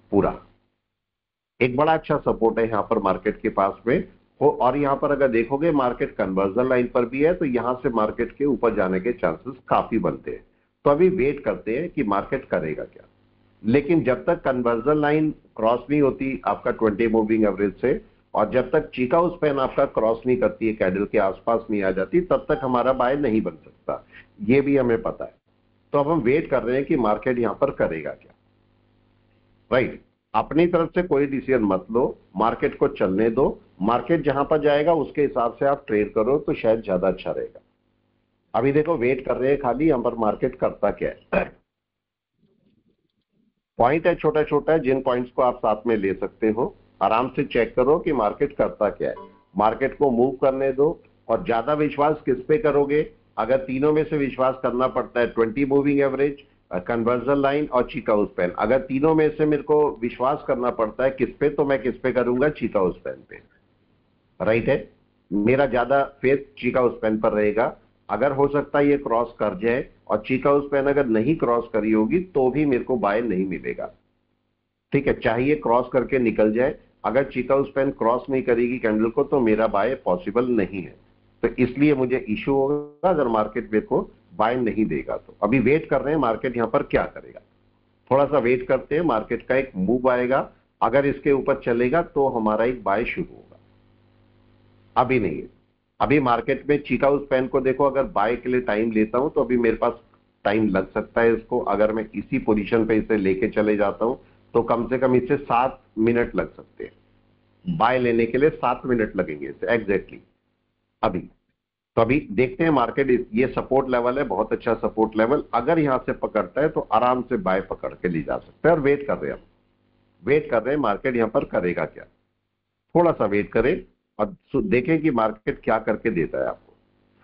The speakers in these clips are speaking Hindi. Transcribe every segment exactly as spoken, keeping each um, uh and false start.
पूरा एक बड़ा अच्छा सपोर्ट है यहाँ पर मार्केट के पास में हो। और यहाँ पर अगर देखोगे मार्केट कन्वर्जन लाइन पर भी है, तो यहाँ से मार्केट के ऊपर जाने के चांसेस काफी बनते हैं। तो अभी वेट करते हैं कि मार्केट करेगा क्या। लेकिन जब तक कन्वर्जन लाइन क्रॉस नहीं होती आपका ट्वेंटी मूविंग एवरेज से, और जब तक चीका स्पैन आपका क्रॉस नहीं करती है, कैंडल के आसपास नहीं आ जाती, तब तक हमारा बाय नहीं बन सकता, ये भी हमें पता है। तो अब हम वेट कर रहे हैं कि मार्केट यहां पर करेगा क्या। राइट, अपनी तरफ से कोई डिसीजन मत लो, मार्केट को चलने दो। मार्केट जहां पर जाएगा उसके हिसाब से आप ट्रेड करो तो शायद ज्यादा अच्छा रहेगा। अभी देखो वेट कर रहे हैं खाली, यहां पर मार्केट करता क्या है। पॉइंट है छोटा छोटा है, जिन पॉइंट्स को आप साथ में ले सकते हो, आराम से चेक करो कि मार्केट करता क्या है। मार्केट को मूव करने दो। और ज्यादा विश्वास किस पे करोगे? अगर तीनों में से विश्वास करना पड़ता है, twenty moving average, conversion line और चीका स्पैन, अगर तीनों में से मेरे को विश्वास करना पड़ता है किस पे, तो मैं किस पे करूंगा? चीका स्पैन पे। राइट है, मेरा ज्यादा फेथ चीका स्पैन पर रहेगा। अगर हो सकता है ये क्रॉस कर जाए, और चीका स्पैन अगर नहीं क्रॉस करी होगी तो भी मेरे को बाय नहीं मिलेगा। ठीक है, चाहिए क्रॉस करके निकल जाए। अगर चीका स्पैन क्रॉस नहीं करेगी कैंडल को, तो मेरा बाय पॉसिबल नहीं है। तो इसलिए मुझे इश्यू होगा अगर मार्केट मेरे को बाय नहीं देगा। तो अभी वेट कर रहे हैं मार्केट यहां पर क्या करेगा। थोड़ा सा वेट करते हैं, मार्केट का एक मूव आएगा, अगर इसके ऊपर चलेगा तो हमारा एक बाय शुरू होगा। अभी नहीं है। अभी मार्केट में चीका स्पैन को देखो, अगर बाय के लिए टाइम लेता हूं तो अभी मेरे पास टाइम लग सकता है इसको। अगर मैं इसी पोजीशन पे इसे लेके चले जाता हूं तो कम से कम इससे सात मिनट लग सकते हैं। बाय लेने के लिए सात मिनट लगेंगे इसे एग्जैक्टली अभी। तो अभी देखते हैं मार्केट, ये सपोर्ट लेवल है, बहुत अच्छा सपोर्ट लेवल। अगर यहां से पकड़ता है तो आराम से बाय पकड़ के ले जा सकते हैं। और वेट कर रहे हैं, हम वेट कर रहे हैं मार्केट यहां पर करेगा क्या। थोड़ा सा वेट करें और देखें कि मार्केट क्या करके देता है आपको।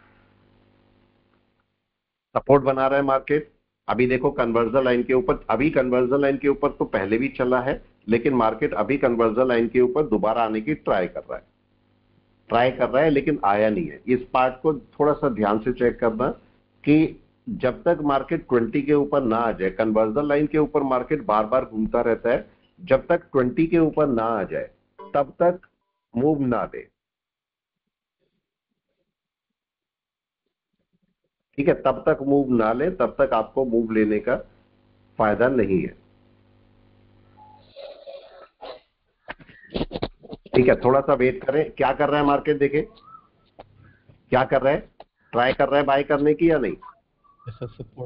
सपोर्ट बना रहा है मार्केट। अभी देखो कन्वर्जन लाइन के ऊपर, अभी कन्वर्जन लाइन के ऊपर तो पहले भी चला है, लेकिन मार्केट अभी कन्वर्जन लाइन के ऊपर दोबारा आने की ट्राई कर रहा है ट्राई कर रहा है लेकिन आया नहीं है। इस पार्ट को थोड़ा सा ध्यान से चेक करना कि जब तक मार्केट ट्वेंटी के ऊपर ना आ जाए, कन्वर्जन लाइन के ऊपर मार्केट बार बार घूमता रहता है, जब तक ट्वेंटी के ऊपर ना आ जाए तब तक मूव ना दे। ठीक है, तब तक मूव ना ले, तब तक आपको मूव लेने का फायदा नहीं है। ठीक है, थोड़ा सा वेट करें। क्या कर रहा है मार्केट, देखें क्या कर रहा है। ट्राई कर रहा है बाय करने की या नहीं? ऐसा सपोर्ट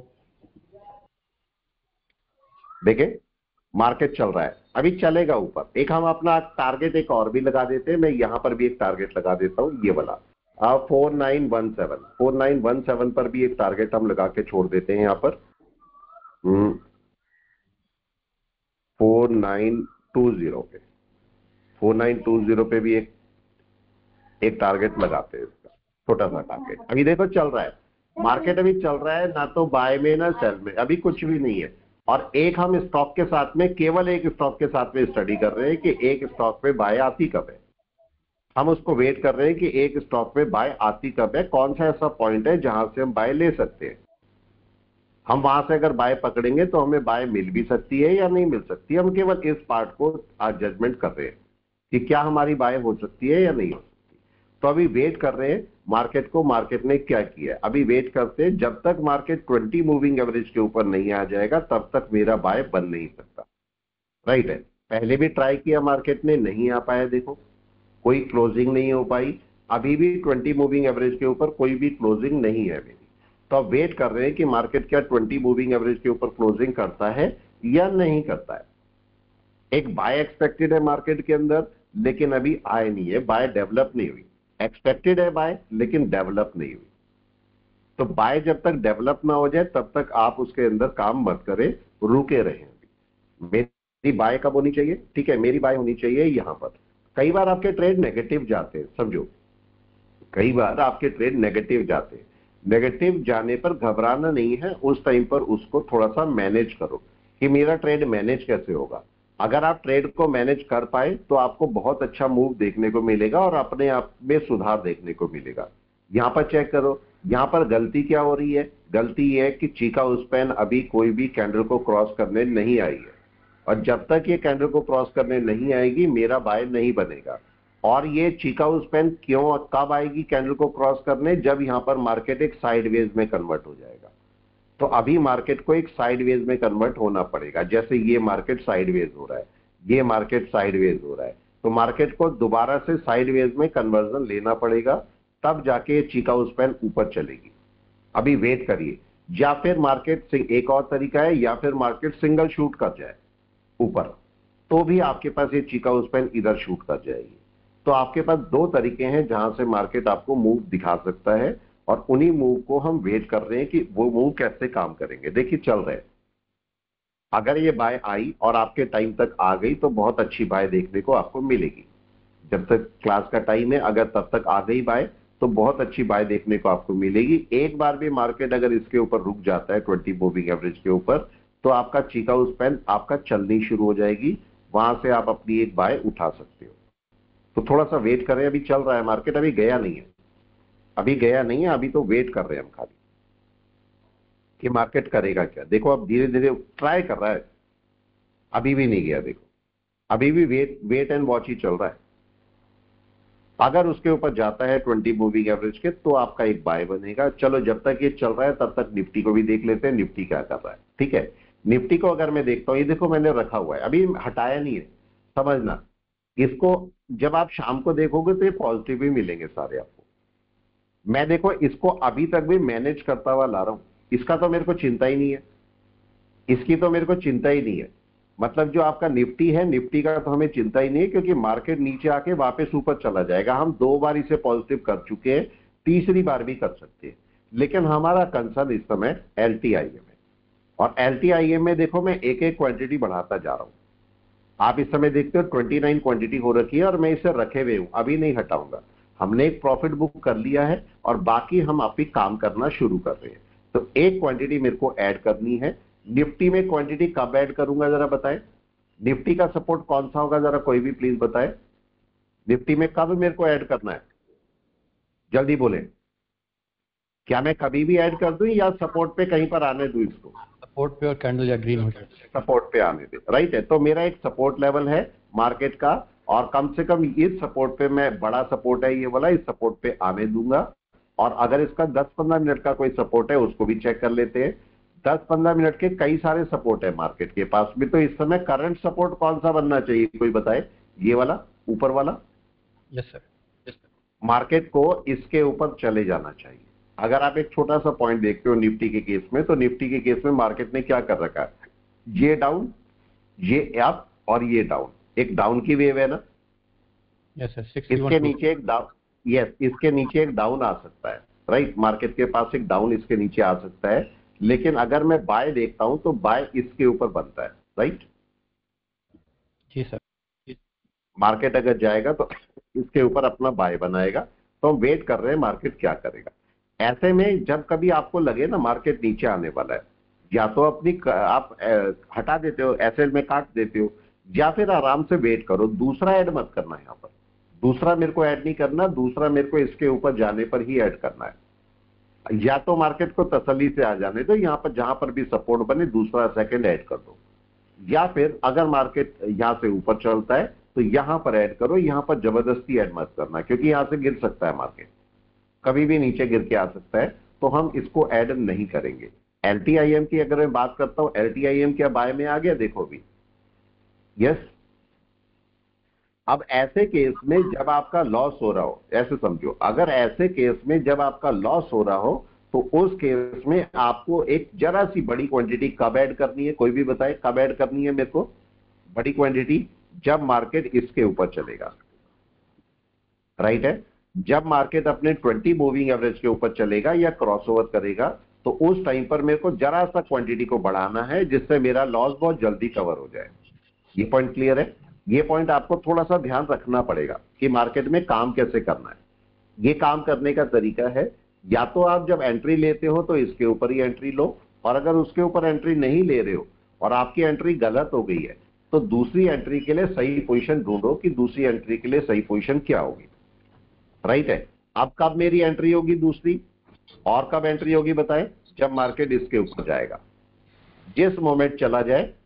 देखें मार्केट चल रहा है, अभी चलेगा ऊपर। एक हम अपना टारगेट एक और भी लगा देते हैं, मैं यहां पर भी एक टारगेट लगा देता हूं, ये वाला four nine one seven four nine one seven पर भी एक टारगेट हम लगा के छोड़ देते हैं यहां पर। फोर नाइन टू जीरो पे फोर नाइन टू जीरो पे भी एक एक टारगेट लगाते हैं इसका, छोटा सा टारगेट। अभी देखो चल रहा है मार्केट, अभी चल रहा है, ना तो बाय में ना सेल में, अभी कुछ भी नहीं है। और एक हम स्टॉक के साथ में, केवल एक स्टॉक के साथ में स्टडी कर रहे हैं कि एक स्टॉक पे बाय आती कब है। हम उसको वेट कर रहे हैं कि एक स्टॉक पे बाय आती कब है, कौन सा ऐसा पॉइंट है जहां से हम बाय ले सकते हैं। हम वहां से अगर बाय पकड़ेंगे तो हमें बाय मिल भी सकती है या नहीं मिल सकती है। हम केवल इस पार्ट को आज जजमेंट कर रहे हैं कि क्या हमारी बाय हो सकती है या नहीं हो सकती। तो अभी वेट कर रहे हैं मार्केट को, मार्केट ने क्या किया है। अभी वेट करते हैं, जब तक मार्केट ट्वेंटी मूविंग एवरेज के ऊपर नहीं आ जाएगा तब तक मेरा बाय बन नहीं सकता। राइट है, पहले भी ट्राई किया मार्केट ने, नहीं आ पाया। देखो कोई क्लोजिंग नहीं हो पाई, अभी भी ट्वेंटी मूविंग एवरेज के ऊपर कोई भी क्लोजिंग नहीं है मेरी। तो अब वेट कर रहे हैं कि मार्केट क्या ट्वेंटी मूविंग एवरेज के ऊपर क्लोजिंग करता है या नहीं करता है। एक बाय एक्सपेक्टेड है मार्केट के अंदर, लेकिन अभी आए नहीं है, बाय डेवलप नहीं हुई। एक्सपेक्टेड है बाय, लेकिन डेवलप नहीं हुई। तो बाय जब तक डेवलप ना हो जाए तब तक आप उसके अंदर काम मत करें, रुके रहें। मेरी बाय कब होनी चाहिए? ठीक है, मेरी बाय होनी चाहिए यहां पर। कई बार आपके ट्रेड नेगेटिव जाते हैं, समझो, कई बार आपके ट्रेड नेगेटिव जाते हैं। नेगेटिव जाने पर घबराना नहीं है, उस टाइम पर उसको थोड़ा सा मैनेज करो कि मेरा ट्रेड मैनेज कैसे होगा। अगर आप ट्रेड को मैनेज कर पाए तो आपको बहुत अच्छा मूव देखने को मिलेगा और अपने आप में सुधार देखने को मिलेगा। यहां पर चेक करो, यहां पर गलती क्या हो रही है। गलती यह है कि चीका स्पैन अभी कोई भी कैंडल को क्रॉस करने नहीं आई है। और जब तक ये कैंडल को क्रॉस करने नहीं आएगी मेरा बाय नहीं बनेगा। और ये चिकागो स्पैन क्यों कब आएगी कैंडल को क्रॉस करने? जब यहां पर मार्केट एक साइडवेज में कन्वर्ट हो जाएगा। तो अभी मार्केट को एक साइडवेज में कन्वर्ट होना पड़ेगा। जैसे ये मार्केट साइडवेज हो रहा है, ये मार्केट साइडवेज हो रहा है, तो मार्केट को दोबारा से साइडवेज में कन्वर्जन लेना पड़ेगा, तब जाके चिकागो स्पैन ऊपर चलेगी। अभी वेट करिए, या फिर मार्केट से एक और तरीका है, या फिर मार्केट सिंगल शूट कर जाए ऊपर, तो भी आपके पास ये चिकागो स्पैन इधर शूट कर जाएगी। तो आपके पास दो तरीके हैं जहां से मार्केट आपको मूव दिखा सकता है, और उन्हीं मूव को हम वेट कर रहे हैं कि वो मूव कैसे काम करेंगे। देखिए चल रहे हैं, अगर ये बाय आई और आपके टाइम तक आ गई तो बहुत अच्छी बाय देखने को आपको मिलेगी। जब तक क्लास का टाइम है, अगर तब तक आ गई बाय तो बहुत अच्छी बाय देखने को आपको मिलेगी। एक बार भी मार्केट अगर इसके ऊपर रुक जाता है ट्वेंटी मूविंग एवरेज के ऊपर, तो आपका चिकागो स्पैन आपका चलनी शुरू हो जाएगी, वहां से आप अपनी एक बाय उठा सकते हो। तो थोड़ा सा वेट करें, अभी चल रहा है मार्केट, अभी गया नहीं है, अभी गया नहीं है, अभी तो वेट कर रहे हैं हम खाली कि मार्केट करेगा क्या। देखो अब धीरे धीरे ट्राई कर रहा है, अभी भी नहीं गया। देखो अभी भी वेट वेट एंड वॉच ही चल रहा है। अगर उसके ऊपर जाता है ट्वेंटी मूविंग एवरेज के तो आपका एक बाय बनेगा। चलो जब तक ये चल रहा है तब तक निफ्टी को भी देख लेते हैं, निफ्टी क्या कर रहा है। ठीक है, निफ्टी को अगर मैं देखता हूं, ये देखो मैंने रखा हुआ है, अभी हटाया नहीं है, समझना। इसको जब आप शाम को देखोगे तो ये पॉजिटिव भी मिलेंगे सारे आपको। मैं देखो इसको अभी तक भी मैनेज करता हुआ ला रहा हूं, इसका तो मेरे को चिंता ही नहीं है, इसकी तो मेरे को चिंता ही नहीं है। मतलब जो आपका निफ्टी है, निफ्टी का तो हमें चिंता ही नहीं है, क्योंकि मार्केट नीचे आके वापस ऊपर चला जाएगा। हम दो बार इसे पॉजिटिव कर चुके हैं, तीसरी बार भी कर सकते हैं। लेकिन हमारा कंसर्न इस समय एल टी आई एम है, और एल टी आई एम में देखो मैं एक एक क्वांटिटी बढ़ाता जा रहा हूं। आप इस समय देखते हो उनतीस क्वांटिटी हो रखी है, और मैं इसे रखे हुए हूं, अभी नहीं हटाऊंगा। हमने एक प्रॉफिट बुक कर लिया है, और बाकी हम अभी काम करना शुरू कर रहे हैं। तो एक क्वांटिटी मेरे को ऐड करनी है। निफ्टी में क्वांटिटी कब ऐड करूंगा जरा बताएं? निफ्टी का सपोर्ट कौन सा होगा, जरा कोई भी प्लीज बताए। निफ्टी में कब मेरे को ऐड करना है, जल्दी बोले। क्या मैं कभी भी ऐड कर दूं, या सपोर्ट पे कहीं पर आने दूं इसको? सपोर्ट पे और कैंडल या ग्रीन हो जाए, सपोर्ट पे आने दे, राइट है। तो मेरा एक सपोर्ट लेवल है मार्केट का, और कम से कम इस सपोर्ट पे, मैं बड़ा सपोर्ट है ये वाला, इस सपोर्ट पे आने दूंगा। और अगर इसका दस पंद्रह मिनट का कोई सपोर्ट है उसको भी चेक कर लेते हैं। दस पंद्रह मिनट के कई सारे सपोर्ट है मार्केट के पास में। तो इस समय करंट सपोर्ट कौन सा बनना चाहिए, कोई बताए? ये वाला, ऊपर वाला? Yes sir, yes sir. Market को इसके ऊपर चले जाना चाहिए। अगर आप एक छोटा सा पॉइंट देखते हो निफ्टी के केस में, तो निफ्टी के केस में मार्केट ने क्या कर रखा है, ये डाउन, ये अप, और ये डाउन, एक डाउन की वेव है ना। यस सर, इसके नीचे एक डाउन, यस इसके नीचे एक डाउन आ सकता है, राइट। मार्केट के पास एक डाउन इसके नीचे आ सकता है, लेकिन अगर मैं बाय देखता हूं तो बाय इसके ऊपर बनता है, राइट। जी सर। मार्केट अगर जाएगा तो इसके ऊपर अपना बाय बनाएगा। तो हम वेट कर रहे हैं मार्केट क्या करेगा। ऐसे में जब कभी आपको लगे ना मार्केट नीचे आने वाला है, या तो अपनी आप हटा देते हो, एसएल में काट देते हो, या फिर आराम से वेट करो। दूसरा ऐड मत करना, यहां पर दूसरा मेरे को ऐड नहीं करना, दूसरा मेरे को इसके ऊपर जाने पर ही ऐड करना है। या तो मार्केट को तसल्ली से आ जाने दो, यहां पर जहां पर भी सपोर्ट बने दूसरा सेकंड ऐड कर दो, या फिर अगर मार्केट यहां से ऊपर चलता है तो यहां पर ऐड करो। यहां पर जबरदस्ती ऐड मत करना, क्योंकि यहां से गिर सकता है मार्केट, कभी भी नीचे गिर के आ सकता है, तो हम इसको ऐड नहीं करेंगे। एल टी आई एम की अगर मैं बात करता हूं, एल टी आई एम क्या बाय में आ गया, देखो अभी, यस। अब ऐसे केस में जब आपका लॉस हो रहा हो, ऐसे समझो, अगर ऐसे केस में जब आपका लॉस हो रहा हो, तो उस केस में आपको एक जरा सी बड़ी क्वांटिटी कब ऐड करनी है, कोई भी बताए कब ऐड करनी है मेरे को बड़ी क्वांटिटी? जब मार्केट इसके ऊपर चलेगा, राइट है। जब मार्केट अपने ट्वेंटी मूविंग एवरेज के ऊपर चलेगा या क्रॉसओवर करेगा, तो उस टाइम पर मेरे को जरा सा क्वांटिटी को बढ़ाना है, जिससे मेरा लॉस बहुत जल्दी कवर हो जाए। ये पॉइंट क्लियर है? ये पॉइंट आपको थोड़ा सा ध्यान रखना पड़ेगा कि मार्केट में काम कैसे करना है। ये काम करने का तरीका है, या तो आप जब एंट्री लेते हो तो इसके ऊपर ही एंट्री लो, और अगर उसके ऊपर एंट्री नहीं ले रहे हो और आपकी एंट्री गलत हो गई है, तो दूसरी एंट्री के लिए सही पोजीशन ढूंढो कि दूसरी एंट्री के लिए सही पोजीशन क्या होगी, राइट है। अब कब मेरी एंट्री होगी दूसरी, और कब एंट्री होगी बताएं? जब मार्केट इसके ऊपर जाएगा। जिस मोमेंट चला जाए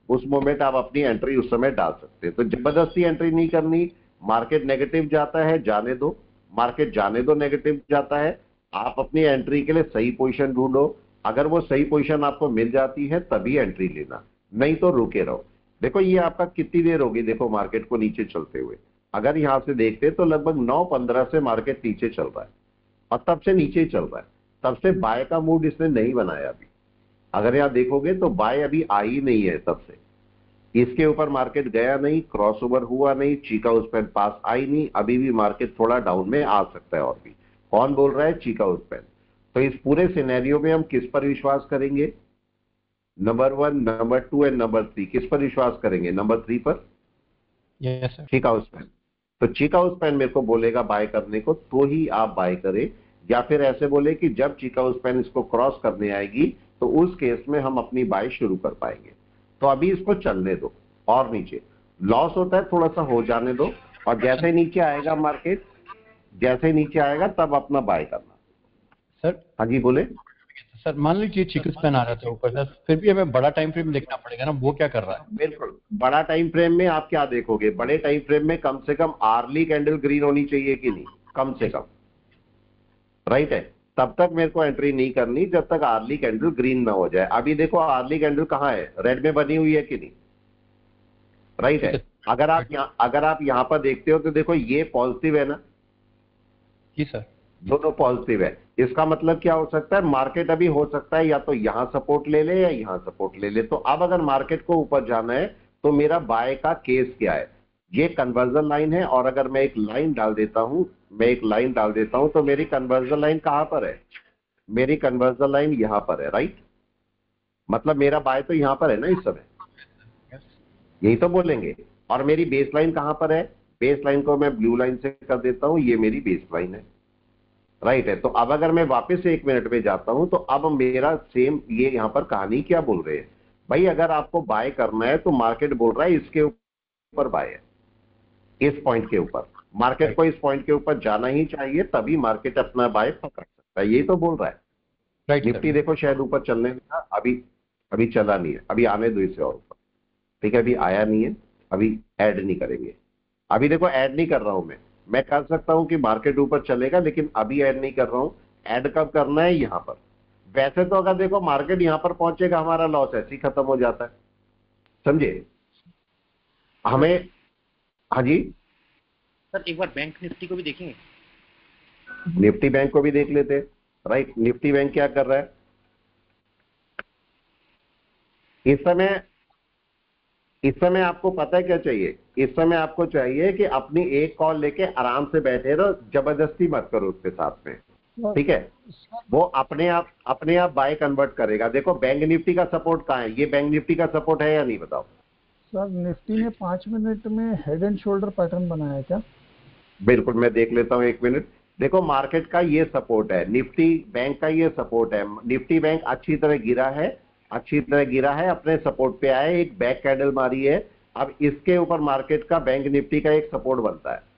उस मोमेंट आप अपनी एंट्री उस समय डाल सकते हैं। तो जबरदस्ती एंट्री नहीं करनी। मार्केट नेगेटिव जाता है, जाने दो, मार्केट जाने दो, नेगेटिव जाता है, आप अपनी एंट्री के लिए सही पोजीशन ढूंढो। अगर वो सही पोजीशन आपको मिल जाती है तभी एंट्री लेना, नहीं तो रुके रहो। देखो ये आपका कितनी देर होगी, देखो मार्केट को नीचे चलते हुए, अगर यहां से देखते तो लगभग नौ पंद्रह से मार्केट नीचे चल रहा है और तब से नीचे ही चल रहा है, तब से बाय का मूड इसने नहीं बनाया अभी। अगर यहां देखोगे तो बाय अभी आई नहीं है, तब से इसके ऊपर मार्केट गया नहीं, क्रॉस ओवर हुआ नहीं, चीका उस पर पास आई नहीं, अभी भी मार्केट थोड़ा डाउन में आ सकता है। और भी कौन बोल रहा है? चीका उस पर। तो इस पूरे सिनेरियो में हम किस पर विश्वास करेंगे? Number one, number two and number three, किस पर विश्वास करेंगे? नंबर थ्री पर। Yes sir. चीका उस पर। तो चीका उस पेन मेरे को बोलेगा बाय करने को, तो ही आप बाय करें, या फिर ऐसे बोले कि जब चीका उस पेन इसको क्रॉस करने आएगी तो उस केस में हम अपनी बाय शुरू कर पाएंगे। तो अभी इसको चलने दो, और नीचे लॉस होता है थोड़ा सा हो जाने दो, और जैसे नीचे आएगा मार्केट, जैसे नीचे आएगा तब अपना बाय करना। सर हाँ जी बोले। सर मान लीजिए चिकन स्पैन आ रहा था ऊपर सर, फिर भी हमें बड़ा टाइम फ्रेम देखना पड़ेगा ना, वो क्या कर रहा है? बिल्कुल, बड़ा टाइम फ्रेम में आप क्या देखोगे? बड़े टाइम फ्रेम में कम से कम आर्ली कैंडल ग्रीन होनी चाहिए कि नहीं? कम से कम, राइट है। तब तक मेरे को एंट्री नहीं करनी जब तक आर्ली कैंडल ग्रीन ना हो जाए। अभी देखो आर्ली कैंडल कहाँ है? रेड में बनी हुई है कि नहीं? राइट है। अगर आप यहाँ अगर आप यहाँ पर देखते हो तो देखो ये पॉजिटिव है ना? जी सर। दोनों पॉजिटिव है। इसका मतलब क्या हो सकता है? मार्केट अभी हो सकता है या तो यहां सपोर्ट ले ले या यहां सपोर्ट ले ले। तो अब अगर मार्केट को ऊपर जाना है तो मेरा बाय का केस क्या है? ये कन्वर्जन लाइन है, और अगर मैं एक लाइन डाल देता हूं मैं एक लाइन डाल देता हूं तो मेरी कन्वर्जन लाइन कहां पर है? मेरी कन्वर्जन लाइन यहां पर है, राइट। मतलब मेरा बाय तो यहां पर है ना इस समय, यही तो बोलेंगे। और मेरी बेस लाइन कहां पर है? बेस लाइन को मैं ब्लू लाइन से कर देता हूं, ये मेरी बेस लाइन है, राइट है। तो अब अगर मैं वापस एक मिनट में जाता हूं तो अब मेरा सेम ये यहां पर कहानी क्या बोल रहे हैं भाई? अगर आपको बाय करना है तो मार्केट बोल रहा है इसके ऊपर बाय है, इस पॉइंट के ऊपर। मार्केट को इस पॉइंट के ऊपर जाना ही चाहिए, तभी मार्केट अपना बाय पकड़ सकता है, यही तो बोल रहा है। राइट। निफ्टी देखो शायद ऊपर चलने था, अभी अभी चला नहीं है, अभी आने दो इसे और ऊपर, ठीक है। अभी आया नहीं है, अभी ऐड नहीं करेंगे। अभी देखो ऐड नहीं कर रहा हूं मैं मैं कर सकता हूं कि मार्केट ऊपर चलेगा, लेकिन अभी ऐड नहीं कर रहा हूं। ऐड कब करना है? यहां पर। वैसे तो अगर देखो मार्केट यहां पर पहुंचेगा हमारा लॉस ऐसे ही खत्म हो जाता है, समझे हमें। हाँ जी सर, एक बार बैंक निफ्टी को भी देखेंगे? निफ्टी बैंक को भी देख लेते हैं, राइट। निफ्टी बैंक क्या कर रहा है इस समय? इस समय आपको पता है क्या चाहिए? इस समय आपको चाहिए कि अपनी एक कॉल लेके आराम से बैठे रहो, जबरदस्ती मत करो उसके साथ में, ठीक है। वो अपने आप अपने आप बाय कन्वर्ट करेगा। देखो बैंक निफ्टी का सपोर्ट कहाँ है? ये बैंक निफ्टी का सपोर्ट है या नहीं, बताओ। सर निफ्टी ने पांच मिनट में हेड एंड शोल्डर पैटर्न बनाया है क्या? बिल्कुल, मैं देख लेता हूं एक मिनट। देखो मार्केट का ये सपोर्ट है, निफ्टी बैंक का ये सपोर्ट है। निफ्टी बैंक अच्छी तरह गिरा है, अच्छी तरह गिरा है, अपने सपोर्ट पे आया, एक बैक कैंडल मारी है। अब इसके ऊपर मार्केट का बैंक निफ्टी का एक सपोर्ट बनता है।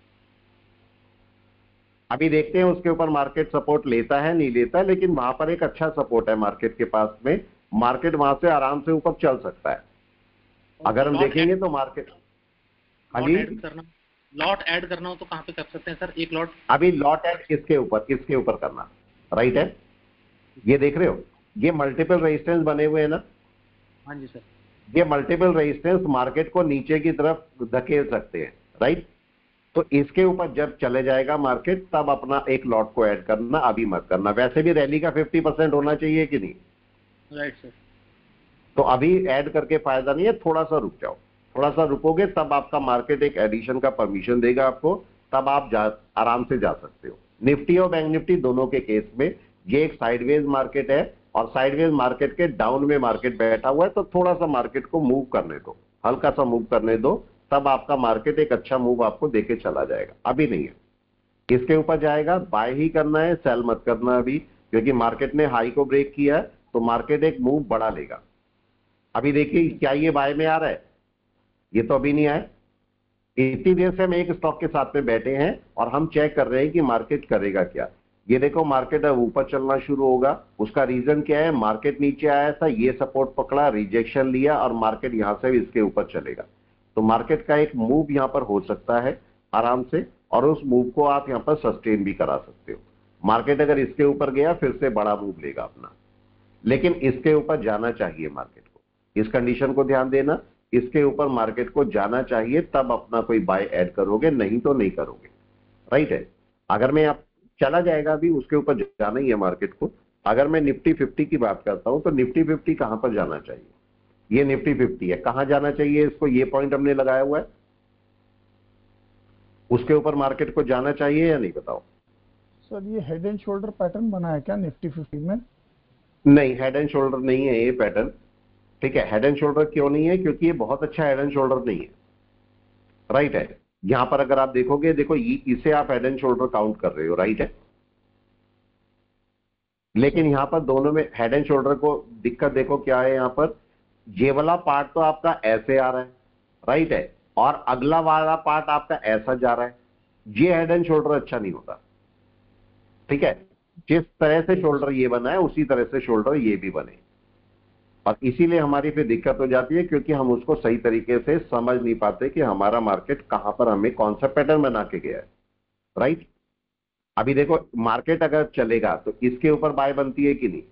अभी देखते हैं उसके ऊपर मार्केट सपोर्ट लेता है नहीं लेता है, लेकिन वहां पर एक अच्छा सपोर्ट है मार्केट के पास में। मार्केट वहां से आराम से ऊपर चल सकता है अगर हम देखेंगे तो मार्केट। हाँ जी, लॉट ऐड करना हो तो कहाँ पे कर सकते हैं सर? एक लॉट अभी लॉट ऐड किसके ऊपर किसके ऊपर करना, राइट है। ये देख रहे हो, ये मल्टीपल रेजिस्टेंस बने हुए हैं ना? हाँ जी सर। ये मल्टीपल रेजिस्टेंस मार्केट को नीचे की तरफ धकेल सकते हैं, राइट। तो इसके ऊपर जब चले जाएगा मार्केट तब अपना एक लॉट को ऐड करना, अभी मत करना। वैसे भी रैली का फिफ्टी परसेंट होना चाहिए कि नहीं? Right sir. तो अभी ऐड करके फायदा नहीं है, थोड़ा सा रुक जाओ। थोड़ा सा रुकोगे तब आपका मार्केट एक एडिशन का परमिशन देगा आपको, तब आप जा आराम से जा सकते हो। निफ्टी और बैंक निफ्टी दोनों के केस में ये एक साइडवेज मार्केट है, और साइडवेज मार्केट के डाउन में मार्केट बैठा हुआ है। तो थोड़ा सा मार्केट को मूव करने दो, हल्का सा मूव करने दो, तब आपका मार्केट एक अच्छा मूव आपको देके चला जाएगा। अभी नहीं है, इसके ऊपर जाएगा, बाय ही करना है, सेल मत करना अभी, क्योंकि मार्केट ने हाई को ब्रेक किया है तो मार्केट एक मूव बड़ा लेगा। अभी देखिए क्या ये बाय में आ रहा है? ये तो अभी नहीं आया। इतनी देर से हम एक स्टॉक के साथ में बैठे हैं और हम चेक कर रहे हैं कि मार्केट करेगा क्या। ये देखो मार्केट अब ऊपर चलना शुरू होगा। उसका रीजन क्या है, मार्केट नीचे आया था, ये सपोर्ट पकड़ा, रिजेक्शन लिया और मार्केट यहां से इसके ऊपर चलेगा। तो मार्केट का एक मूव यहां पर हो सकता है आराम से, और उस मूव को आप यहां पर सस्टेन भी करा सकते हो। मार्केट अगर इसके ऊपर गया फिर से बड़ा मूव लेगा अपना, लेकिन इसके ऊपर जाना चाहिए मार्केट को। इस कंडीशन को ध्यान देना, इसके ऊपर मार्केट को जाना चाहिए, तब अपना कोई बाय ऐड करोगे, नहीं तो नहीं करोगे। राइट है। अगर मैं आप चला जाएगा अभी, उसके ऊपर जाना ही है मार्केट को। अगर मैं निफ्टी फिफ्टी की बात करता हूं तो निफ्टी फिफ्टी कहां पर जाना चाहिए, ये निफ्टी फिफ्टी है, कहां जाना चाहिए इसको, ये पॉइंट हमने लगाया हुआ है, उसके ऊपर मार्केट को जाना चाहिए या नहीं, बताओ। सर ये हेड एंड शोल्डर पैटर्न बना है क्या निफ्टी फिफ्टी में? नहीं, हेड एंड शोल्डर नहीं है ये पैटर्न। ठीक है, हेड एंड शोल्डर क्यों नहीं है, क्योंकि ये बहुत अच्छा हेड एंड शोल्डर नहीं है। राइट है। यहां पर अगर आप देखोगे, देखो इसे आप हेड एंड शोल्डर काउंट कर रहे हो, राइट है, लेकिन यहां पर दोनों में हेड एंड शोल्डर को दिक्कत देखो क्या है। यहां पर ये वाला पार्ट तो आपका ऐसे आ रहा है, राइट है, और अगला वाला पार्ट आपका ऐसा जा रहा है। ये हेड एंड शोल्डर अच्छा नहीं होता। ठीक है, जिस तरह से शोल्डर ये बना है उसी तरह से शोल्डर ये भी बने, और इसीलिए हमारी फिर दिक्कत हो जाती है, क्योंकि हम उसको सही तरीके से समझ नहीं पाते कि हमारा मार्केट कहां पर हमें कौन सा पैटर्न बना के गया है। राइट। अभी देखो मार्केट अगर चलेगा तो इसके ऊपर बाय बनती है कि नहीं,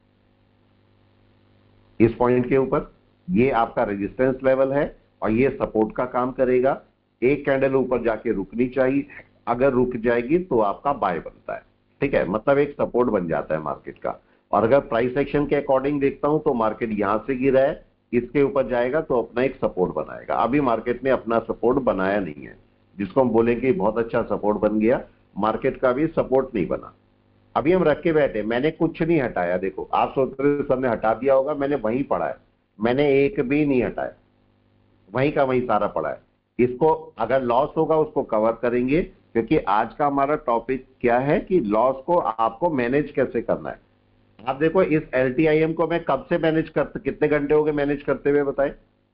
इस पॉइंट के ऊपर। ये आपका रेजिस्टेंस लेवल है और ये सपोर्ट का काम करेगा। एक कैंडल ऊपर जाके रुकनी चाहिए, अगर रुक जाएगी तो आपका बाय बनता है। ठीक है, मतलब एक सपोर्ट बन जाता है मार्केट का। और अगर प्राइस एक्शन के अकॉर्डिंग देखता हूं तो मार्केट यहां से गिरा है, इसके ऊपर जाएगा तो अपना एक सपोर्ट बनाएगा। अभी मार्केट ने अपना सपोर्ट बनाया नहीं है, जिसको हम बोलेंगे बहुत अच्छा सपोर्ट बन गया, मार्केट का भी सपोर्ट नहीं बना। अभी हम रख के बैठे, मैंने कुछ नहीं हटाया। देखो आप सोच रहे सर ने हटा दिया होगा, मैंने वहीं पढ़ा है, मैंने एक भी नहीं हटाया, वहीं का वहीं सारा पड़ा है। इसको अगर लॉस होगा उसको कवर करेंगे, क्योंकि आज का हमारा टॉपिक क्या है कि लॉस को आपको मैनेज कैसे करना है। आप देखो इस एल टी आई एम को मैं कब से मैनेज करते, कितने घंटे हो गए मैनेज करते हुए बताए।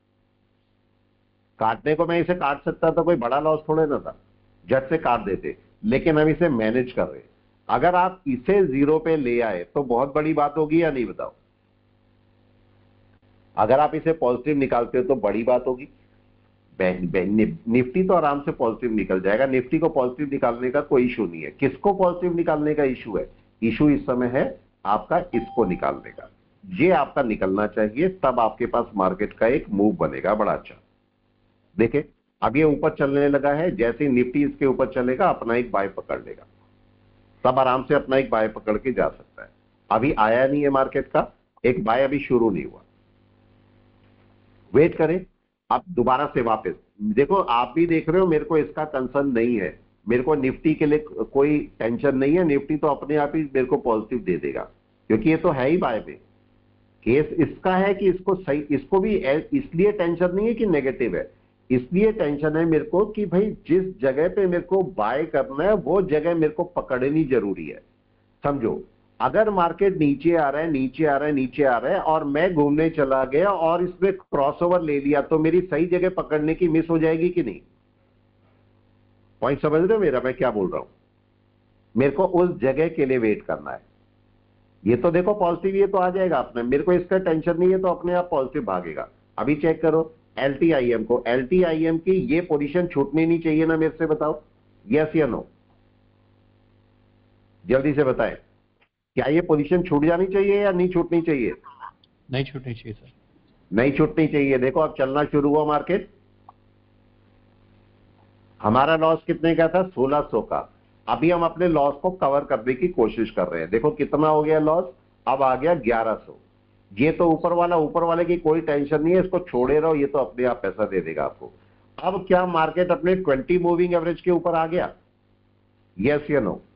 काटने को मैं इसे काट सकता था, कोई बड़ा लॉस थोड़े ना था, झट से काट देते, लेकिन हम इसे मैनेज कर रहे हैं। अगर आप इसे जीरो पे ले आए तो बहुत बड़ी बात होगी या नहीं, बताओ। अगर आप इसे पॉजिटिव निकालते हो तो बड़ी बात होगी। निफ्टी तो आराम से पॉजिटिव निकल जाएगा, निफ्टी को पॉजिटिव निकालने का कोई इशू नहीं है। किसको पॉजिटिव निकालने का इशू है, इशू इस समय है आपका इसको निकालने का। ये आपका निकलना चाहिए, तब आपके पास मार्केट का एक मूव बनेगा बड़ा अच्छा। देखे अब ये ऊपर चलने लगा है, जैसे ही निफ्टी इसके ऊपर चलेगा अपना एक बाय पकड़ लेगा, तब आराम से अपना एक बाय पकड़ के जा सकता है। अभी आया नहीं है मार्केट का एक बाय, अभी शुरू नहीं हुआ, वेट करें। अब दोबारा से वापस देखो, आप भी देख रहे हो, मेरे को इसका कंसर्न नहीं है, मेरे को निफ्टी के लिए कोई टेंशन नहीं है। निफ्टी तो अपने आप ही मेरे को पॉजिटिव दे देगा, क्योंकि ये तो है ही बाय में। केस इसका है कि इसको सही, इसको भी इसलिए टेंशन नहीं है कि नेगेटिव है, इसलिए टेंशन है मेरे को कि भाई जिस जगह पे मेरे को बाय करना है वो जगह मेरे को पकड़नी जरूरी है। समझो, अगर मार्केट नीचे आ रहा है नीचे आ रहा है नीचे आ रहा है और मैं घूमने चला गया और इसमें क्रॉसओवर ले लिया, तो मेरी सही जगह पकड़ने की मिस हो जाएगी कि नहीं। पॉइंट समझ रहे हो मेरा, मैं क्या बोल रहा हूं। मेरे को उस जगह के लिए वेट करना है। ये तो देखो पॉजिटिव, ये तो आ जाएगा अपने, मेरे को इसका टेंशन नहीं है, तो अपने आप पॉजिटिव भागेगा। अभी चेक करो एल टी आई एम को, एल टी आई एम की ये पोजीशन छूटनी नहीं चाहिए ना, मेरे से बताओ यस या नो, जल्दी से बताएं। क्या ये पोजीशन छूट जानी चाहिए या नहीं छूटनी चाहिए? नहीं छूटनी चाहिए सर, नहीं छूटनी चाहिए। देखो अब चलना शुरू हुआ मार्केट, हमारा लॉस कितने का था, सोलह सौ का। अभी हम अपने लॉस को कवर करने की कोशिश कर रहे हैं। देखो कितना हो गया लॉस, अब आ गया ग्यारह सौ। ये तो ऊपर वाला, ऊपर वाले की कोई टेंशन नहीं है, इसको छोड़े रहो, ये तो अपने आप पैसा दे देगा आपको। अब क्या मार्केट अपने ट्वेंटी मूविंग एवरेज के ऊपर आ गया, यस या नो?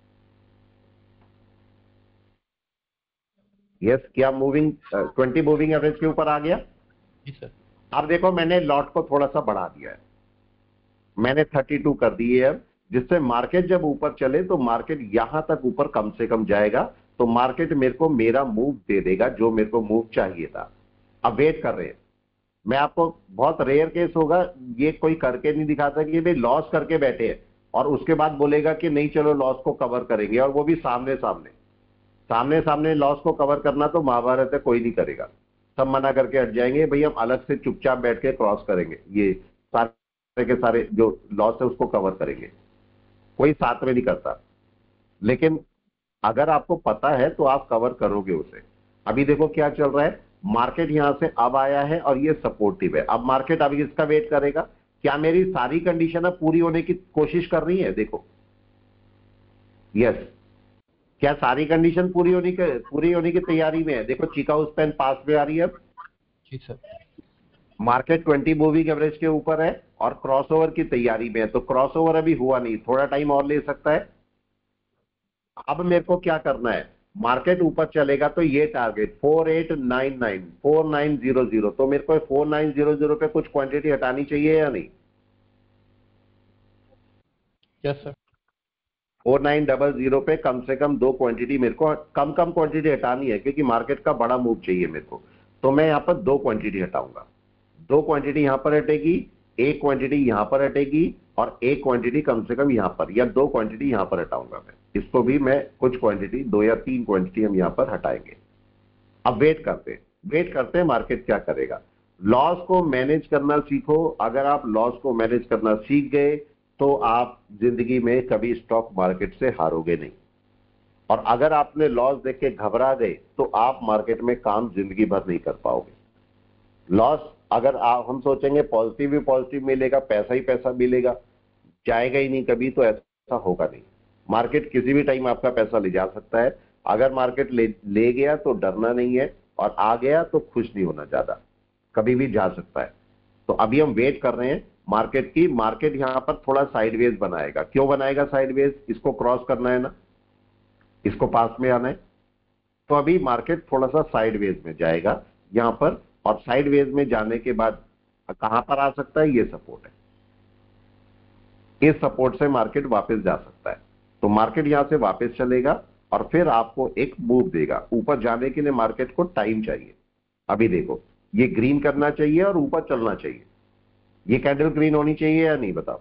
यस, क्या मूविंग ट्वेंटी मूविंग एवरेज के ऊपर आ गया? जी सर। अब देखो मैंने लॉट को थोड़ा सा बढ़ा दिया है, मैंने थर्टी टू कर दी है अब, जिससे मार्केट जब ऊपर चले तो मार्केट यहां तक ऊपर कम से कम जाएगा, तो मार्केट मेरे को मेरा मूव दे देगा जो मेरे को मूव चाहिए था। अब वेट कर रहे हैं, मैं आपको, बहुत रेयर केस होगा ये कोई करके नहीं दिखाता कि भाई लॉस करके बैठे हैं और उसके बाद बोलेगा कि नहीं चलो लॉस को कवर करेंगे, और वो भी सामने सामने सामने सामने लॉस को कवर करना तो महाभारत है, कोई नहीं करेगा, सब मना करके हट जाएंगे, भाई हम अलग से चुपचाप बैठ के क्रॉस करेंगे, ये सारे के सारे जो लॉस है उसको कवर करेंगे, कोई साथ में नहीं करता। लेकिन अगर आपको पता है तो आप कवर करोगे उसे। अभी देखो क्या चल रहा है, मार्केट यहां से अब आया है और ये सपोर्टिव है। अब मार्केट अभी इसका वेट करेगा, क्या मेरी सारी कंडीशन अब पूरी होने की कोशिश कर रही है? देखो यस, क्या सारी कंडीशन पूरी होने के पूरी होने की तैयारी में है? देखो चिकागो स्पैन पास में आ रही है अब। जी sir. Market twenty moving average के ऊपर है और क्रॉसओवर की तैयारी में है, तो क्रॉसओवर अभी हुआ नहीं, थोड़ा टाइम और ले सकता है। अब मेरे को क्या करना है, मार्केट ऊपर चलेगा तो ये target four eight nine nine four nine zero zero, तो मेरे को फोर नाइन जीरो जीरो पे कुछ क्वांटिटी हटानी चाहिए या नहीं? Yes sir. Four nine double zero पे कम से कम दो क्वांटिटी मेरे को कम कम क्वांटिटी हटानी है, क्योंकि मार्केट का बड़ा मूव चाहिए मेरे को। तो मैं यहाँ पर दो क्वांटिटी हटाऊंगा, दो क्वांटिटी यहां पर हटेगी, एक क्वांटिटी यहां पर हटेगी और एक क्वांटिटी कम से कम यहां पर, या दो क्वांटिटी यहां पर हटाऊंगा मैं। इसको भी मैं कुछ क्वांटिटी, दो या तीन क्वांटिटी हम यहां पर हटाएंगे। अब वेट करते हैं वेट करते हैं मार्केट क्या करेगा। लॉस को मैनेज करना सीखो। अगर आप लॉस को मैनेज करना सीख गए तो आप जिंदगी में कभी स्टॉक मार्केट से हारोगे नहीं, और अगर आपने लॉस देख के घबरा गए तो आप मार्केट में काम जिंदगी भर नहीं कर पाओगे। लॉस अगर आप हम सोचेंगे पॉजिटिव ही पॉजिटिव मिलेगा, पैसा ही पैसा मिलेगा, जाएगा ही नहीं कभी, तो ऐसा होगा नहीं। मार्केट किसी भी टाइम आपका पैसा ले जा सकता है। अगर मार्केट ले, ले गया तो डरना नहीं है, और आ गया तो खुश नहीं होना ज्यादा, कभी भी जा सकता है। तो अभी हम वेट कर रहे हैं मार्केट की। मार्केट यहां पर थोड़ा साइडवेज बनाएगा। क्यों बनाएगा साइडवेज? इसको क्रॉस करना है ना, इसको पास में आना है, तो अभी मार्केट थोड़ा सा साइडवेज में जाएगा यहां पर, और साइडवेज में जाने के बाद कहां पर आ सकता है? ये सपोर्ट है, इस सपोर्ट से मार्केट वापस जा सकता है। तो मार्केट यहां से वापस चलेगा और फिर आपको एक मूव देगा। ऊपर जाने के लिए मार्केट को टाइम चाहिए। अभी देखो ये ग्रीन करना चाहिए और ऊपर चलना चाहिए। ये कैंडल ग्रीन होनी चाहिए या नहीं, बताओ?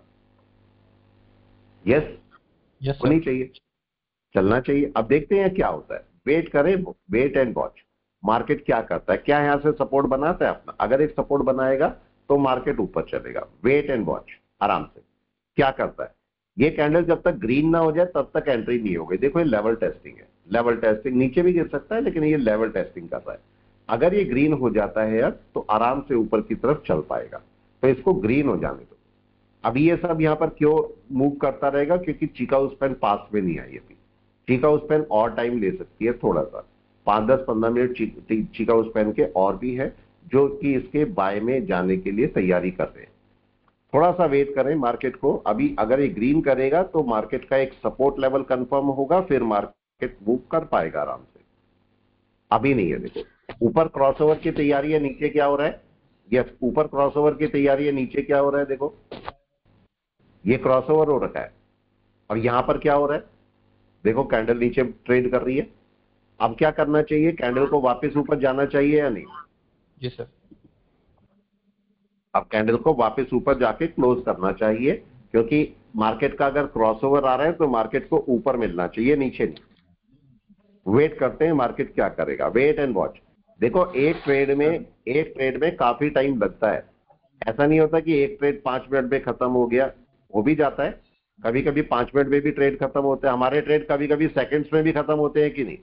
यस यस होनी सर। चाहिए, चलना चाहिए। अब देखते हैं क्या होता है, वेट करें, वेट एंड वॉच मार्केट क्या करता है। क्या यहां से सपोर्ट बनाता है अपना? अगर एक सपोर्ट बनाएगा तो मार्केट ऊपर चलेगा। वेट एंड वॉच आराम से क्या करता है। ये कैंडल जब तक ग्रीन ना हो जाए तब तक एंट्री नहीं होगी। देखो ये लेवल टेस्टिंग है, लेवल टेस्टिंग, नीचे भी गिर सकता है लेकिन ये लेवल टेस्टिंग कर रहा है। अगर ये ग्रीन हो जाता है यार तो आराम से ऊपर की तरफ चल पाएगा। तो इसको ग्रीन हो जाने दो। अभी ये सब यहां पर क्यों मूव करता रहेगा? क्योंकि चिकागो स्पैन पास में नहीं आई अभी। चिकागो स्पैन और टाइम ले सकती है, थोड़ा सा पांच दस पंद्रह मिनट चिकागो स्पैन के और भी है जो कि इसके बाय में जाने के लिए तैयारी कर रहे हैं। थोड़ा सा वेट करें मार्केट को। अभी अगर ये ग्रीन करेगा तो मार्केट का एक सपोर्ट लेवल कंफर्म होगा, फिर मार्केट मूव कर पाएगा आराम से। अभी नहीं है। देखो ऊपर क्रॉसओवर की तैयारी है, नीचे क्या हो रहा है? यस ऊपर क्रॉसओवर की तैयारी है, नीचे क्या हो रहा है? देखो ये क्रॉसओवर हो रखा है और यहां पर क्या हो रहा है? देखो कैंडल नीचे ट्रेड कर रही है। अब क्या करना चाहिए? कैंडल को वापस ऊपर जाना चाहिए या नहीं? जी सर। अब कैंडल को वापस ऊपर जाके क्लोज करना चाहिए, क्योंकि मार्केट का अगर क्रॉसओवर आ रहा है तो मार्केट को ऊपर मिलना चाहिए, नीचे नहीं। वेट करते हैं मार्केट क्या करेगा। Wait and watch. देखो एक ट्रेड में एक ट्रेड में काफी टाइम लगता है। ऐसा नहीं होता कि एक ट्रेड पांच मिनट में खत्म हो गया, हो भी जाता है। कभी कभी पांच मिनट में भी ट्रेड खत्म होते हैं। हमारे ट्रेड कभी कभी सेकंड्स में भी खत्म होते हैं कि नहीं,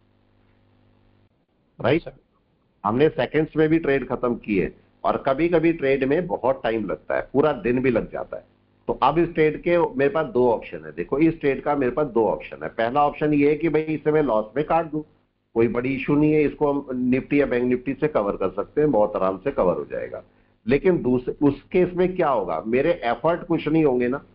राइट? सर। हमने सेकंड्स में भी ट्रेड खत्म किए, और कभी कभी ट्रेड में बहुत टाइम लगता है, पूरा दिन भी लग जाता है। तो अब इस ट्रेड के मेरे पास दो ऑप्शन है। देखो इस ट्रेड का मेरे पास दो ऑप्शन है। पहला ऑप्शन ये है कि भाई इसे मैं लॉस में काट दूं, कोई बड़ी इशू नहीं है, इसको हम निफ्टी या बैंक निफ्टी से कवर कर सकते हैं, बहुत आराम से कवर हो जाएगा। लेकिन दूसरे उस केस में क्या होगा? मेरे एफर्ट कुछ नहीं होंगे ना।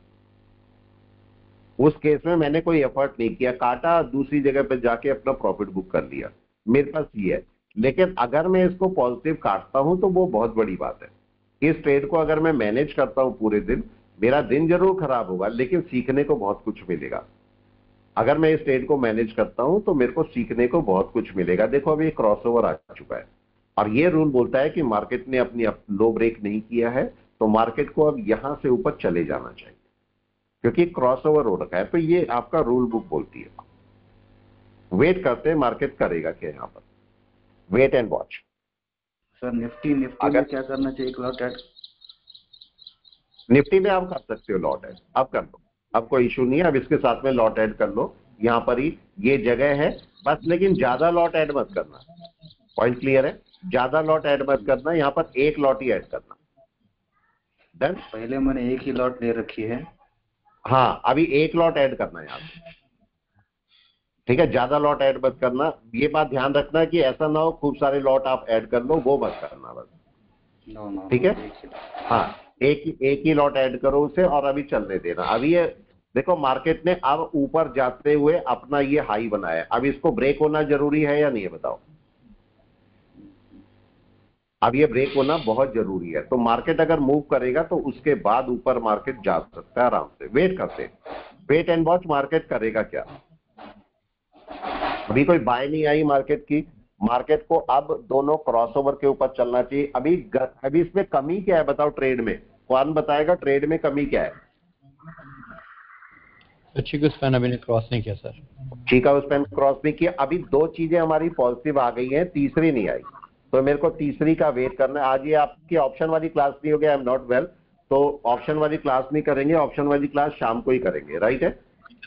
उस केस में मैंने कोई एफर्ट नहीं किया, काटा, दूसरी जगह पर जाके अपना प्रॉफिट बुक कर लिया, मेरे पास ये है। लेकिन अगर मैं इसको पॉजिटिव काटता हूं तो वो बहुत बड़ी बात है। इस ट्रेड को अगर मैं मैनेज करता हूं पूरे दिन, मेरा दिन जरूर खराब होगा लेकिन सीखने को बहुत कुछ मिलेगा। अगर मैं इस ट्रेड को मैनेज करता हूं तो मेरे को सीखने को बहुत कुछ मिलेगा। देखो अभी क्रॉसओवर आ चुका है और ये रूल बोलता है कि मार्केट ने अपनी लो ब्रेक नहीं किया है, तो मार्केट को अब यहां से ऊपर चले जाना चाहिए। क्योंकि क्रॉसओवर हो रखा है। तो ये आपका रूल बुक बोलती है। वेट करते हैं मार्केट करेगा क्या यहाँ पर, wait and watch. Sir Nifty Nifty अगर में क्या करना चाहिए, एक लॉट ऐड? निफ्टी में आप कर सकते हो लॉट ऐड, अब कर लो, अब कोई इशू नहीं है। अब इसके साथ में लॉट ऐड कर लो, यहाँ पर ही ये जगह है बस। लेकिन ज्यादा लॉट ऐड मत करना, पॉइंट क्लियर है? ज्यादा लॉट ऐड मत करना, यहाँ पर एक लॉट ही ऐड करना। डन? पहले मैंने एक ही लॉट ले रखी है। हाँ, अभी एक लॉट ऐड करना है यहाँ पे, ठीक है? ज्यादा लॉट ऐड मत करना। ये बात ध्यान रखना कि ऐसा ना हो खूब सारे लॉट आप ऐड कर लो, वो मत करना बस, नो नो ठीक है? एक ही lot। हाँ, एक ही एक ही लॉट ऐड करो उसे और अभी चलने देना। अभी ये देखो मार्केट ने अब ऊपर जाते हुए अपना ये हाई बनाया, अब इसको ब्रेक होना जरूरी है या नहीं है बताओ? अब ये ब्रेक होना बहुत जरूरी है। तो मार्केट अगर मूव करेगा तो उसके बाद ऊपर मार्केट जा सकता है आराम से। वेट करते हैं, वेट एंड वॉच मार्केट करेगा क्या। अभी कोई बाय नहीं आई मार्केट की, मार्केट को अब दोनों क्रॉसओवर के ऊपर चलना चाहिए। अभी अभी इसमें कमी क्या है बताओ ट्रेड में? कौन बताएगा ट्रेड में कमी क्या है? चिका स्पैन अभी ने क्रॉस नहीं किया सर। चिका स्पैन क्रॉस नहीं किया। अभी दो चीजें हमारी पॉजिटिव आ गई हैं, तीसरी नहीं आई, तो मेरे को तीसरी का वेट करना है। आज ये आपकी ऑप्शन वाली क्लास नहीं हो गया, आई एम नॉट वेल, तो ऑप्शन वाली क्लास नहीं करेंगे, ऑप्शन वाली क्लास शाम को ही करेंगे, राइट है?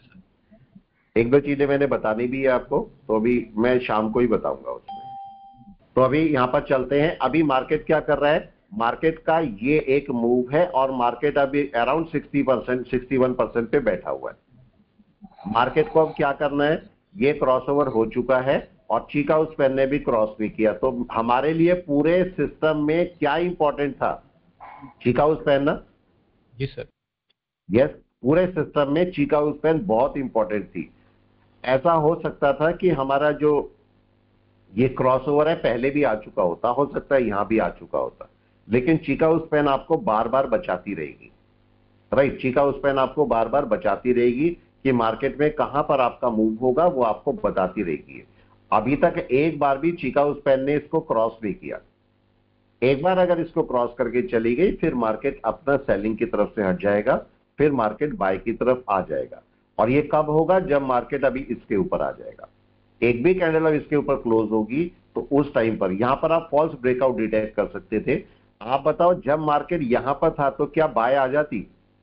एक दो चीजें मैंने बतानी भी है आपको, तो अभी मैं शाम को ही बताऊंगा उसमें। तो अभी यहाँ पर चलते हैं। अभी मार्केट क्या कर रहा है? मार्केट का ये एक मूव है और मार्केट अभी around sixty percent sixty one percent पे बैठा हुआ है। मार्केट को अब क्या करना है? ये क्रॉसओवर हो चुका है और चिका स्पैन ने भी क्रॉस भी किया। तो हमारे लिए पूरे सिस्टम में क्या इंपॉर्टेंट था? चिका स्पैन ना? जी सर। यस, पूरे सिस्टम में चिका स्पैन बहुत इंपॉर्टेंट थी। ऐसा हो सकता था कि हमारा जो ये क्रॉसओवर है पहले भी आ चुका होता, हो सकता है यहां भी आ चुका होता, लेकिन चिका स्पैन आपको बार बार बचाती रहेगी, राइट? चिका स्पैन आपको बार बार बचाती रहेगी कि मार्केट में कहां पर आपका मूव होगा, वो आपको बताती रहेगी। अभी तक एक बार भी चिका स्पैन ने इसको क्रॉस नहीं किया। एक बार अगर इसको क्रॉस करके चली गई फिर मार्केट अपना सेलिंग की तरफ से हट जाएगा, फिर मार्केट बाय की तरफ आ जाएगा। और ये कब होगा? जब मार्केट अभी इसके ऊपर आ जाएगा। एक भी कैंडल अब इसके ऊपर क्लोज होगी तो उस टाइम पर यहां पर आप फॉल्स ब्रेकआउट डिटेक्ट कर सकते थे। आप बताओ जब मार्केट यहां पर था तो क्या बाय आ जाती?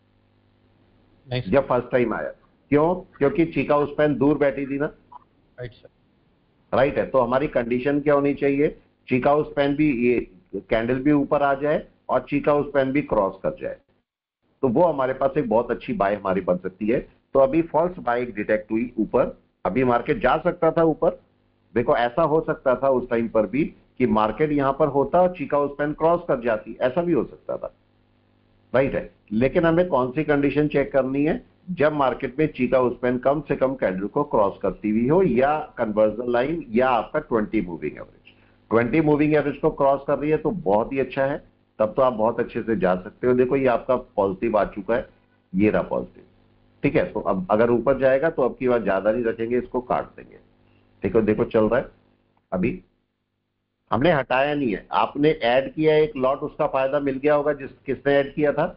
नहीं सर। जब फर्स्ट टाइम आया, क्यों? क्योंकि चिका स्पैन दूर बैठी थी ना, राइट सर। राइट है? तो हमारी कंडीशन क्या होनी चाहिए? चिका स्पैन भी, ये कैंडल भी ऊपर आ जाए और चिका स्पैन भी क्रॉस कर जाए, तो वो हमारे पास एक बहुत अच्छी बाय हमारी बन सकती है। तो अभी फॉल्स बाय डिटेक्ट हुई ऊपर, अभी मार्केट जा सकता था ऊपर। देखो ऐसा हो सकता था उस टाइम पर भी कि मार्केट यहां पर होता और चिका स्पैन क्रॉस कर जाती, ऐसा भी हो सकता था, राइट है? लेकिन हमें कौन सी कंडीशन चेक करनी है? जब मार्केट में चिका स्पैन कम से कम कैंडल को क्रॉस करती हुई हो, या कन्वर्जन लाइन, या आपका twenty moving average. Twenty moving average को क्रॉस कर रही है तो बहुत ही अच्छा है, तब तो आप बहुत अच्छे से जा सकते हो। देखो ये आपका पॉजिटिव आ चुका है, ये रहा पॉजिटिव, ठीक है? तो अब अगर ऊपर जाएगा तो अब की बार ज्यादा नहीं रखेंगे, इसको काट देंगे, ठीक है? देखो चल रहा है, अभी हमने हटाया नहीं है, आपने ऐड किया एक लॉट, उसका फायदा मिल गया होगा। जिस किसने ऐड किया था?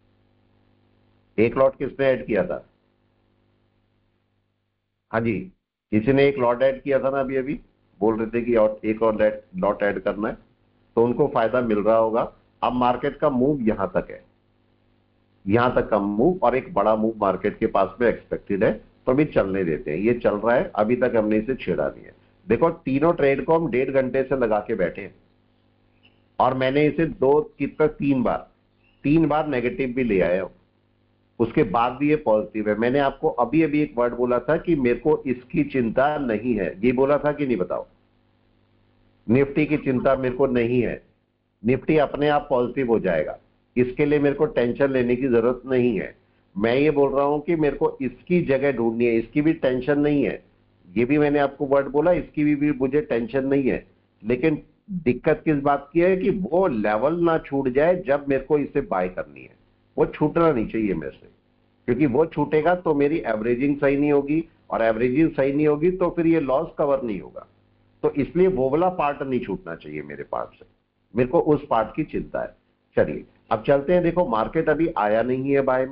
एक लॉट किसने ऐड किया था? हाँ जी, किसी ने एक लॉट ऐड किया था ना, अभी अभी बोल रहे थे कि और एक और लॉट ऐड करना है, तो उनको फायदा मिल रहा होगा। अब मार्केट का मूव यहां तक है, यहां तक का मूव, और एक बड़ा मूव मार्केट के पास में एक्सपेक्टेड है, तो अभी चलने देते हैं। ये चल रहा है, अभी तक हमने इसे छेड़ा नहीं है। देखो तीनों ट्रेड को हम डेढ़ घंटे से लगा के बैठे हैं और मैंने इसे दो कितना तीन बार तीन बार नेगेटिव भी ले आया हूं, उसके बाद भी ये पॉजिटिव है। मैंने आपको अभी अभी एक वर्ड बोला था कि मेरे को इसकी चिंता नहीं है, ये बोला था कि नहीं बताओ? निफ्टी की चिंता मेरे को नहीं है, निफ्टी अपने आप पॉजिटिव हो जाएगा, इसके लिए मेरे को टेंशन लेने की जरूरत नहीं है। मैं ये बोल रहा हूं कि मेरे को इसकी जगह ढूंढनी है, इसकी भी टेंशन नहीं है, ये भी मैंने आपको वर्ड बोला, इसकी भी, भी मुझे टेंशन नहीं है। लेकिन दिक्कत किस बात की है कि वो लेवल ना छूट जाए जब मेरे को इसे बाय करनी है, वो छूटना नहीं चाहिए मेरे से, क्योंकि वो छूटेगा तो मेरी एवरेजिंग सही नहीं होगी, और एवरेजिंग सही नहीं होगी तो फिर ये लॉस कवर नहीं होगा। तो इसलिए वो वाला पार्ट नहीं छूटना चाहिए मेरे पार्ट से, मेरे को उस पार्ट की चिंता है। चलिए अब चलते हैं। देखो मार्केट अभी आया नहीं है बाय में,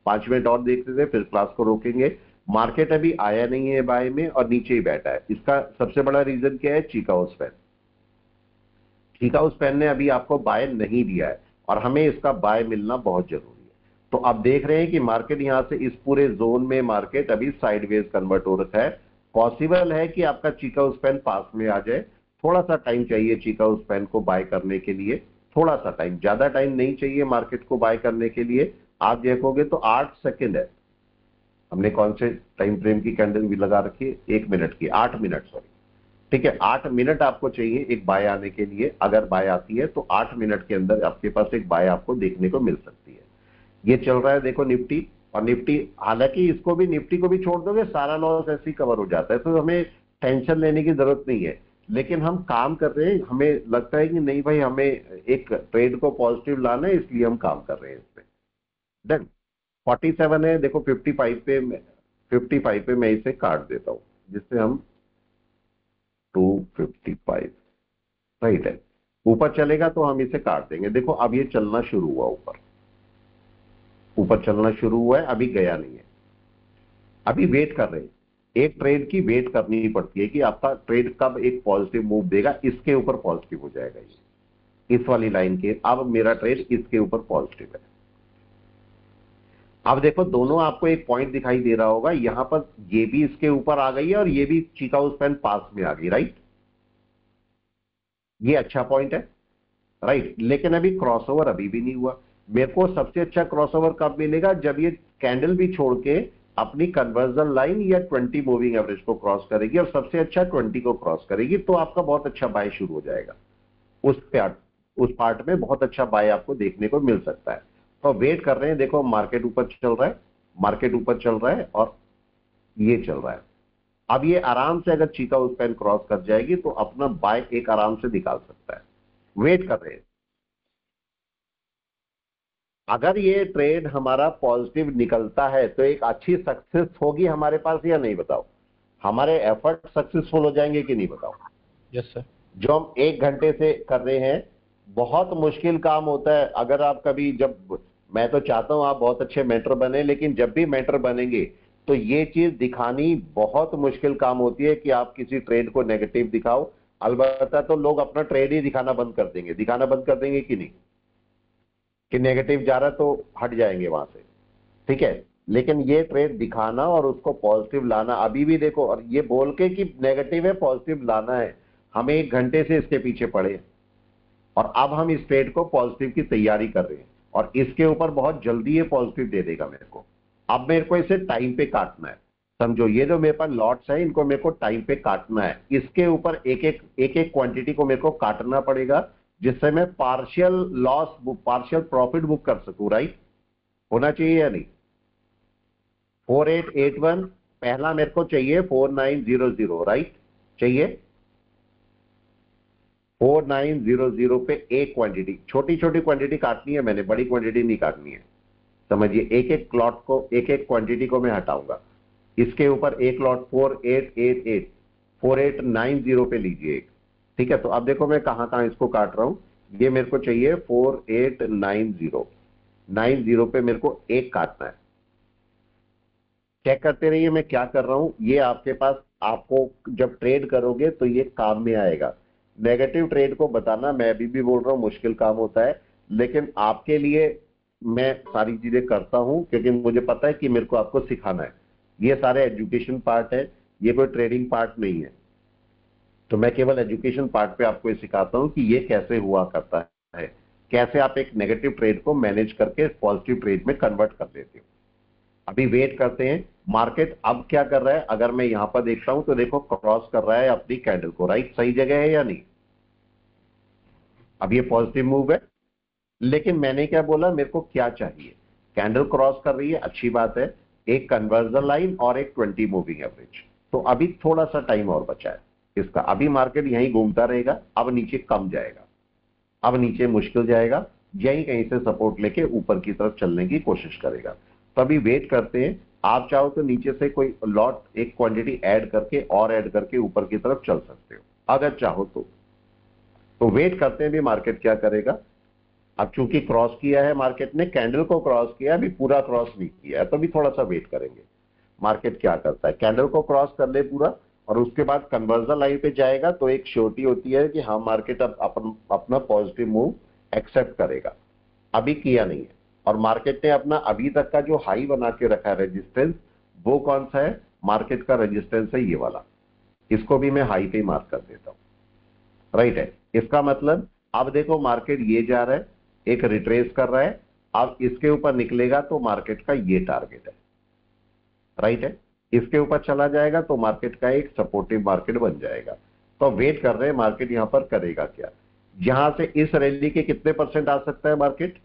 पांच मिनट और देखते थे, फिर क्लास को रोकेंगे। मार्केट अभी आया नहीं है बाय में और नीचे ही बैठा है। इसका सबसे बड़ा रीजन क्या है? Chicago span. चिकागो स्पैन ने अभी आपको बाय नहीं दिया है और हमें इसका बाय मिलना बहुत जरूरी है। तो आप देख रहे हैं कि मार्केट यहां से इस पूरे जोन में मार्केट अभी साइडवेज कन्वर्ट हो रखा है। पॉसिबल है कि आपका चिकागो स्पैन पास में आ जाए। थोड़ा सा टाइम चाहिए चिकागो स्पैन को बाय करने के लिए, थोड़ा सा टाइम, ज्यादा टाइम नहीं चाहिए मार्केट को बाय करने के लिए। आप देखोगे तो आठ सेकेंड है। हमने कौन से टाइम फ्रेम की कैंडल भी लगा रखी है? एक मिनट की, आठ मिनट सॉरी, ठीक है। आठ मिनट आपको चाहिए एक बाय आने के लिए। अगर बाय आती है तो आठ मिनट के अंदर आपके पास एक बाय आपको देखने को मिल सकती है। ये चल रहा है देखो निफ्टी, और निफ्टी, हालांकि इसको भी, निफ्टी को भी छोड़ दोगे सारा लॉस ऐसे ही कवर हो जाता है, तो हमें टेंशन लेने की जरूरत नहीं है। लेकिन हम काम कर रहे हैं, हमें लगता है कि नहीं भाई हमें एक ट्रेड को पॉजिटिव लाना है, इसलिए हम काम कर रहे हैं इसमें। डन। फोर्टी सेवन है, देखो फिफ्टी फाइव पे, फिफ्टी फाइव पे मैं इसे काट देता हूं, जिससे हम टू फिफ्टी फाइव, राइट है। ऊपर चलेगा तो हम इसे काट देंगे। देखो अब ये चलना शुरू हुआ, ऊपर ऊपर चलना शुरू हुआ है, अभी गया नहीं है। अभी वेट कर रहे हैं। एक ट्रेड की वेट करनी पड़ती है कि आपका ट्रेड कब एक पॉजिटिव मूव देगा, इसके ऊपर पॉजिटिव हो जाएगा ये, इस वाली लाइन के। अब मेरा ट्रेड इसके ऊपर पॉजिटिव है। अब देखो दोनों आपको एक पॉइंट दिखाई दे रहा होगा, यहां पर ये भी इसके ऊपर आ गई है और ये भी चिकागो स्पैन पास में आ गई, राइट। ये अच्छा पॉइंट है, राइट। लेकिन अभी क्रॉसओवर अभी भी नहीं हुआ। मेरे को सबसे अच्छा क्रॉसओवर कब मिलेगा? जब ये कैंडल भी छोड़ के अपनी कन्वर्जन लाइन या ट्वेंटी मूविंग एवरेज को क्रॉस करेगी, और सबसे अच्छा ट्वेंटी को क्रॉस करेगी, तो आपका बहुत अच्छा बाय शुरू हो जाएगा। उस पार्ट उस पार्ट में बहुत अच्छा बाय आपको देखने को मिल सकता है। तो वेट कर रहे हैं। देखो मार्केट ऊपर चल रहा है, मार्केट ऊपर चल रहा है और ये चल रहा है। अब ये आराम से अगर चिकागो स्पैन क्रॉस कर जाएगी तो अपना बाय एक आराम से निकाल सकता है। वेट कर रहे हैं। अगर ये ट्रेड हमारा पॉजिटिव निकलता है तो एक अच्छी सक्सेस होगी हमारे पास या नहीं, बताओ। हमारे एफर्ट सक्सेसफुल हो जाएंगे कि नहीं, बताओ। Yes sir. जो हम एक घंटे से कर रहे हैं, बहुत मुश्किल काम होता है। अगर आप कभी, जब मैं तो चाहता हूं आप बहुत अच्छे मेंटर बने, लेकिन जब भी मेंटर बनेंगे तो ये चीज दिखानी बहुत मुश्किल काम होती है कि आप किसी ट्रेड को नेगेटिव दिखाओ। अलबत्ता तो लोग अपना ट्रेड ही दिखाना बंद कर देंगे, दिखाना बंद कर देंगे कि नहीं, कि नेगेटिव जा रहा है तो हट जाएंगे वहां से, ठीक है। लेकिन ये ट्रेड दिखाना और उसको पॉजिटिव लाना, अभी भी देखो, और ये बोल के कि नेगेटिव है पॉजिटिव लाना है, हमें एक घंटे से इसके पीछे पड़े और अब हम इस ट्रेड को पॉजिटिव की तैयारी कर रहे हैं और इसके ऊपर बहुत जल्दी ये पॉजिटिव दे देगा मेरे को। अब मेरे को इसे टाइम पे काटना है, समझो। ये जो मेरे पास लॉट्स है इनको मेरे को टाइम पे काटना है। इसके ऊपर एक एक एक एक क्वांटिटी को मेरे को काटना पड़ेगा, जिससे मैं partial loss, partial profit book कर सकूं, राइट। होना चाहिए या नहीं? फोर एट एट वन पहला मेरे को चाहिए, four nine zero zero, right, चाहिए। फोर नाइन जीरो जीरो पे एक क्वांटिटी, छोटी छोटी क्वांटिटी काटनी है मैंने, बड़ी क्वांटिटी नहीं काटनी है, समझिए। एक एक लॉट को, एक एक क्वांटिटी को मैं हटाऊंगा। इसके ऊपर एक lot four eight eight eight four eight nine zero पे लीजिए एक, ठीक है। तो अब देखो मैं कहां कहां इसको काट रहा हूं। ये मेरे को चाहिए four eight nine zero, nine zero पे मेरे को एक काटना है। चेक करते रहिए मैं क्या कर रहा हूं। ये आपके पास, आपको जब ट्रेड करोगे तो ये काम में आएगा। नेगेटिव ट्रेड को बताना, मैं अभी भी बोल रहा हूं, मुश्किल काम होता है, लेकिन आपके लिए मैं सारी चीजें करता हूं क्योंकि मुझे पता है कि मेरे को आपको सिखाना है। ये सारे एजुकेशन पार्ट है, ये कोई ट्रेडिंग पार्ट नहीं है। तो मैं केवल एजुकेशन पार्ट पे आपको ये सिखाता हूं कि ये कैसे हुआ करता है, कैसे आप एक नेगेटिव ट्रेड को मैनेज करके पॉजिटिव ट्रेड में कन्वर्ट कर देते हो। अभी वेट करते हैं मार्केट अब क्या कर रहा है। अगर मैं यहां पर देखता हूं तो देखो क्रॉस कर रहा है अपनी कैंडल को, राइट। सही जगह है या नहीं? अब ये पॉजिटिव मूव है, लेकिन मैंने क्या बोला, मेरे को क्या चाहिए? कैंडल क्रॉस कर रही है, अच्छी बात है, एक कन्वर्जन लाइन और एक ट्वेंटी मूविंग एवरेज। तो अभी थोड़ा सा टाइम और बचा है इसका। अभी मार्केट यहीं घूमता रहेगा, अब नीचे कम जाएगा, अब नीचे मुश्किल जाएगा, यहीं कहीं से सपोर्ट लेके ऊपर की तरफ चलने की कोशिश करेगा। तो अभी वेट करते हैं। आप चाहो तो नीचे से कोई लॉट, एक क्वांटिटी ऐड करके और ऐड करके ऊपर की तरफ चल सकते हो, अगर चाहो तो। तो वेट करते हैं भी मार्केट क्या करेगा। अब चूंकि क्रॉस किया है मार्केट ने, कैंडल को क्रॉस किया, अभी पूरा क्रॉस नहीं किया है, तो अभी थोड़ा सा वेट करेंगे मार्केट क्या करता है। कैंडल को क्रॉस कर ले पूरा और उसके बाद कन्वर्जन लाइन पे जाएगा तो एक श्योरिटी होती है कि हाँ मार्केट अब अपन अपना पॉजिटिव मूव एक्सेप्ट करेगा। अभी किया नहीं है और मार्केट ने अपना अभी तक का जो हाई बना के रखा है रेजिस्टेंस, वो कौन सा है? मार्केट का रेजिस्टेंस है ये वाला, इसको भी मैं हाई पे मार्क कर देता हूं, राइट है। इसका मतलब अब देखो मार्केट ये जा रहा है, एक रिट्रेस कर रहा है, अब इसके ऊपर निकलेगा तो मार्केट का ये टारगेट है, राइट है। इसके ऊपर चला जाएगा तो मार्केट का एक सपोर्टिव मार्केट बन जाएगा। तो वेट कर रहे हैं मार्केट यहां पर करेगा क्या। यहां से इस रैली के कितने परसेंट आ सकता है मार्केट?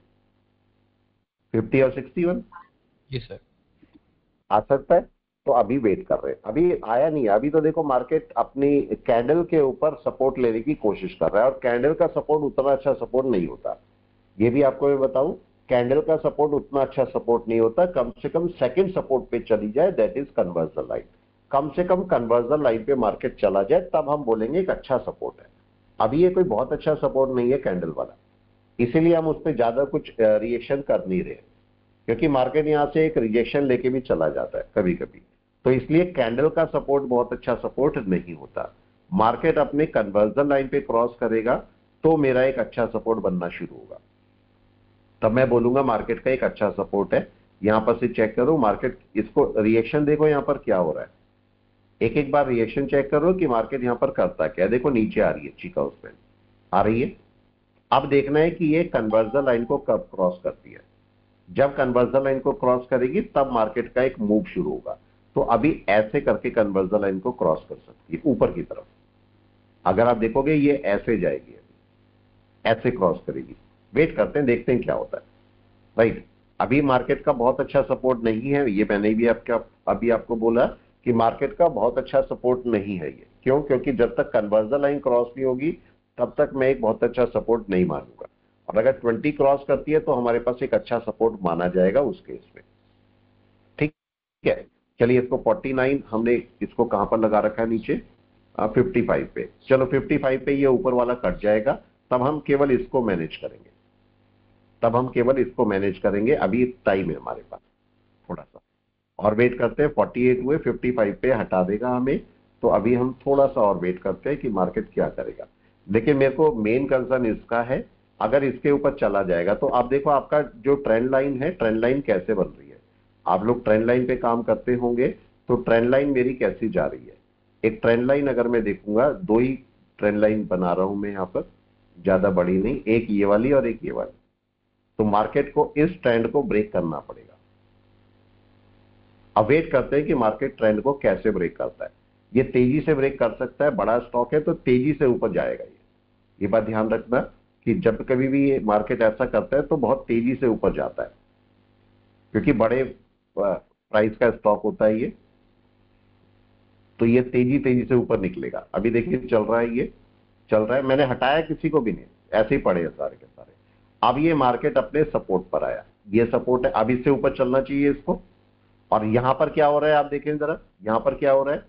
फिफ्टी और सिक्सटी वन जी सर आ सकता है। तो अभी वेट कर रहे हैं, अभी आया नहीं है। अभी तो देखो मार्केट अपनी कैंडल के ऊपर सपोर्ट लेने की कोशिश कर रहा है और कैंडल का सपोर्ट उतना अच्छा सपोर्ट नहीं होता, ये भी आपको मैं बताऊं। कैंडल का सपोर्ट उतना अच्छा सपोर्ट नहीं होता, कम से कम सेकंड सपोर्ट पे चली जाए, दैट इज कन्वर्जन लाइन। कम से कम कन्वर्जन लाइन पे मार्केट चला जाए तब हम बोलेंगे एक अच्छा सपोर्ट है। अभी ये कोई बहुत अच्छा सपोर्ट नहीं है कैंडल वाला, इसीलिए हम उस पर ज्यादा कुछ रिएक्शन कर नहीं रहे, क्योंकि मार्केट यहां से एक रिजेक्शन लेके भी चला जाता है कभी कभी। तो इसलिए कैंडल का सपोर्ट बहुत अच्छा सपोर्ट नहीं होता। मार्केट अपने कन्वर्जन लाइन पे क्रॉस करेगा तो मेरा एक अच्छा सपोर्ट बनना शुरू होगा, तब मैं बोलूंगा मार्केट का एक अच्छा सपोर्ट है। यहां पर से चेक करो मार्केट, इसको रिएक्शन देखो यहां पर क्या हो रहा है, एक एक बार रिएक्शन चेक करो कि मार्केट यहां पर करता क्या है। देखो नीचे आ रही है, चीका उसमें आ रही है। अब देखना है कि ये कन्वर्जन लाइन को कब क्रॉस करती है। जब कन्वर्जन लाइन को क्रॉस करेगी तब मार्केट का एक मूव शुरू होगा। तो अभी ऐसे करके कन्वर्जन लाइन को क्रॉस कर सकती है ऊपर की तरफ। अगर आप देखोगे ये ऐसे जाएगी, ऐसे क्रॉस करेगी। वेट करते हैं, देखते हैं क्या होता है, राइट। अभी मार्केट का बहुत अच्छा सपोर्ट नहीं है, ये मैंने भी आपका अभी आपको बोला कि मार्केट का बहुत अच्छा सपोर्ट नहीं है ये। क्यों? क्योंकि जब तक कन्वर्जन लाइन क्रॉस नहीं होगी तब तक मैं एक बहुत अच्छा सपोर्ट नहीं मानूंगा। और अगर ट्वेंटी क्रॉस करती है तो हमारे पास एक अच्छा सपोर्ट माना जाएगा उस केस में, ठीक है। चलिए इसको फोर्टी नाइन हमने इसको कहां पर लगा रखा है? नीचे फिफ्टी फाइव पे। चलो फिफ्टी फाइव पे ये ऊपर वाला कट जाएगा, तब हम केवल इसको मैनेज करेंगे, तब हम केवल इसको मैनेज करेंगे। अभी टाइम है हमारे पास थोड़ा सा और वेट करते हैं। फोर्टी एट हुए, फिफ्टी फाइव पे हटा देगा हमें, तो अभी हम थोड़ा सा और वेट करते हैं कि मार्केट क्या करेगा। लेकिन मेरे को मेन कंसर्न इसका है, अगर इसके ऊपर चला जाएगा तो आप देखो आपका जो ट्रेंड लाइन है, ट्रेंड लाइन कैसे बन रही है। आप लोग ट्रेंड लाइन पे काम करते होंगे, तो ट्रेंड लाइन मेरी कैसी जा रही है। एक ट्रेंड लाइन अगर मैं देखूंगा, दो ही ट्रेंड लाइन बना रहा हूं मैं यहाँ पर, ज्यादा बड़ी नहीं, एक ये वाली और एक ये वाली। तो मार्केट को इस ट्रेंड को ब्रेक करना पड़ेगा। अब वेट करते हैं कि मार्केट ट्रेंड को कैसे ब्रेक करता है। ये तेजी से ब्रेक कर सकता है, बड़ा स्टॉक है तो तेजी से ऊपर जाएगा। ये ये बात ध्यान रखना कि जब कभी भी ये मार्केट ऐसा करता है तो बहुत तेजी से ऊपर जाता है, क्योंकि बड़े प्राइस का स्टॉक होता है ये, तो ये तेजी तेजी से ऊपर निकलेगा। अभी देखिए चल रहा है, ये चल रहा है, मैंने हटाया किसी को भी नहीं, ऐसे ही पड़े हैं सारे के सारे। अब ये मार्केट अपने सपोर्ट पर आया, ये सपोर्ट है, अब इससे ऊपर चलना चाहिए इसको। और यहां पर क्या हो रहा है आप देखें जरा, यहां पर क्या हो रहा है,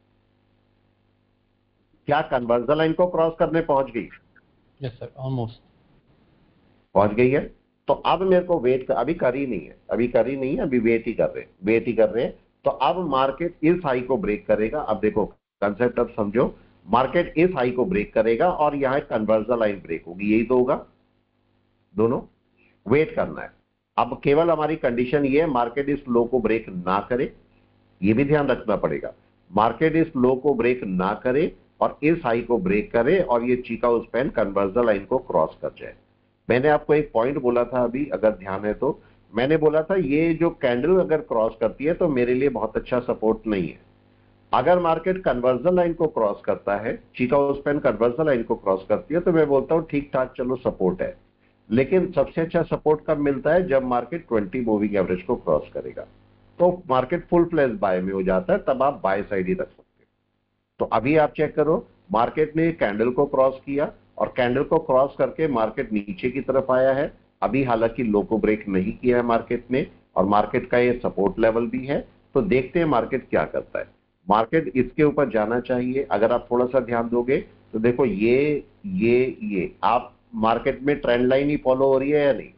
क्या कन्वर्जन लाइन को क्रॉस करने पहुंच गई? यस सर, ऑलमोस्ट पहुंच गई है। तो अब मेरे को वेट कर, अभी कर ही नहीं है, अभी कर ही नहीं है, अभी वेट ही कर रहे हैं, वेट ही कर रहे हैं। तो अब मार्केट इस हाई को ब्रेक करेगा। अब देखो कंसेप्ट अब समझो, मार्केट इस हाई को ब्रेक करेगा और यहां कन्वर्जन लाइन ब्रेक होगी, यही तो होगा, दोनों वेट करना है। अब केवल हमारी कंडीशन ये है मार्केट इस लो को ब्रेक ना करे, ये भी ध्यान रखना पड़ेगा। मार्केट इस लो को ब्रेक ना करे और इस हाई को ब्रेक करे और ये chikou span conversion line को क्रॉस कर जाए। मैंने आपको एक पॉइंट बोला था अभी, अगर ध्यान है तो, मैंने बोला था ये जो कैंडल अगर क्रॉस करती है तो मेरे लिए बहुत अच्छा सपोर्ट नहीं है। अगर मार्केट कन्वर्जन लाइन को क्रॉस करता है, chikou span conversion line को क्रॉस करती है, तो मैं बोलता हूं ठीक ठाक चलो सपोर्ट है। लेकिन सबसे अच्छा सपोर्ट कब मिलता है? जब मार्केट ट्वेंटी मूविंग एवरेज को क्रॉस करेगा, तो मार्केट फुल फ्लैश बाय में हो जाता है, तब आप बाय साइड ही रख सकते हो। तो अभी आप चेक करो, मार्केट ने कैंडल को क्रॉस किया और कैंडल को क्रॉस करके मार्केट नीचे की तरफ आया है। अभी हालांकि लो को ब्रेक नहीं किया है मार्केट ने, और मार्केट का ये सपोर्ट लेवल भी है। तो देखते हैं मार्केट क्या करता है। मार्केट इसके ऊपर जाना चाहिए। अगर आप थोड़ा सा ध्यान दोगे तो देखो ये ये ये आप मार्केट में ट्रेंड लाइन ही फॉलो हो रही है या नहीं?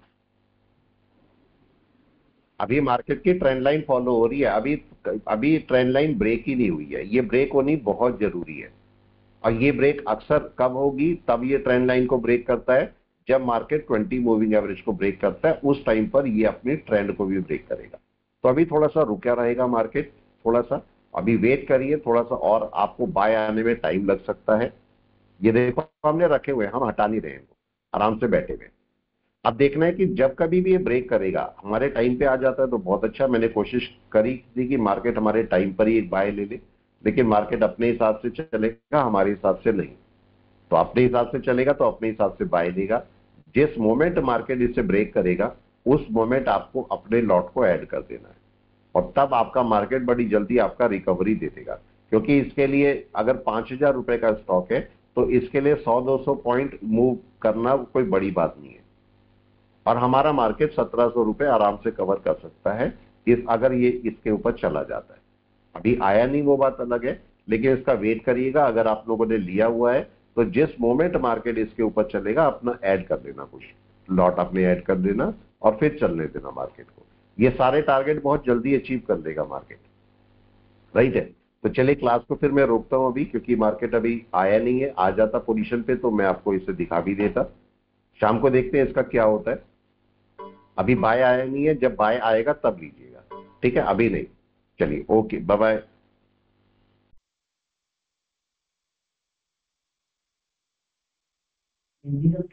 अभी मार्केट की ट्रेंड लाइन फॉलो हो रही है, अभी अभी ट्रेंड लाइन ब्रेक ही नहीं हुई है। ये ब्रेक होनी बहुत जरूरी है, और ये ब्रेक अक्सर कब होगी? तब ये ट्रेंड लाइन को ब्रेक करता है जब मार्केट ट्वेंटी मूविंग एवरेज को ब्रेक करता है, उस टाइम पर ये अपनी ट्रेंड को भी ब्रेक करेगा। तो अभी थोड़ा सा रुका रहेगा मार्केट, थोड़ा सा अभी वेट करिए थोड़ा सा, और आपको बाय आने में टाइम लग सकता है। ये देखो हमने रखे हुए हैं, हम हटा नहीं रहे हैं, आराम से बैठे हुए। अब देखना है कि जब कभी भी ये ब्रेक करेगा, हमारे टाइम पे आ जाता है तो बहुत अच्छा। मैंने कोशिश करी थी कि मार्केट हमारे टाइम पर ही एक बाय ले ले, लेकिन मार्केट अपने हिसाब से चलेगा, हमारे हिसाब से नहीं। तो अपने हिसाब से चलेगा तो अपने हिसाब से बाय देगा। जिस मोमेंट मार्केट इसे ब्रेक करेगा उस मोमेंट आपको अपने लॉट को ऐड कर देना है, और तब आपका मार्केट बड़ी जल्दी आपका रिकवरी दे देगा। क्योंकि इसके लिए अगर पांच हजार रुपए का स्टॉक है तो इसके लिए सौ दो सौ पॉइंट मूव करना कोई बड़ी बात नहीं है, और हमारा मार्केट सत्रह सौ रुपए आराम से कवर कर सकता है इस अगर ये इसके ऊपर चला जाता है। अभी आया नहीं वो बात अलग है, लेकिन इसका वेट करिएगा। अगर आप लोगों ने लिया हुआ है तो जिस मोमेंट मार्केट इसके ऊपर चलेगा अपना ऐड कर देना, कुछ लॉट अपने ऐड कर देना और फिर चलने देना मार्केट को। ये सारे टारगेट बहुत जल्दी अचीव कर देगा मार्केट, राइट है। तो चलिए क्लास को फिर मैं रोकता हूं अभी, क्योंकि मार्केट अभी आया नहीं है। आ जाता पोजीशन पे तो मैं आपको इसे दिखा भी देता। शाम को देखते हैं इसका क्या होता है। अभी बाय आया नहीं है, जब बाय आएगा तब लीजिएगा, ठीक है, अभी नहीं। चलिए ओके, बाय बाय। हिंदी का